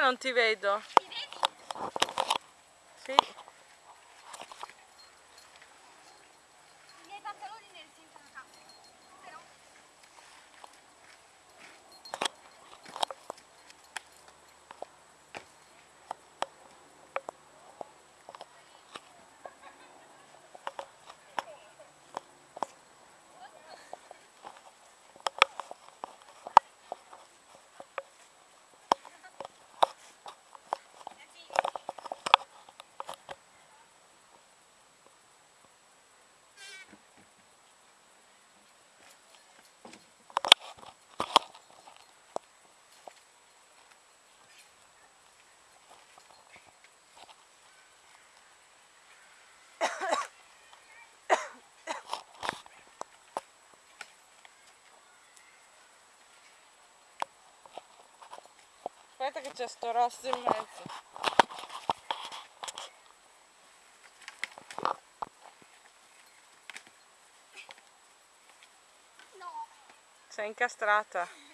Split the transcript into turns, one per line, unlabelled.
non ti vedo.
Mi vedi?
Sì.
I miei pantaloni neri sentono capo. Però...
Aspetta che c'è sto rosso in mezzo.
No!
Sei incastrata.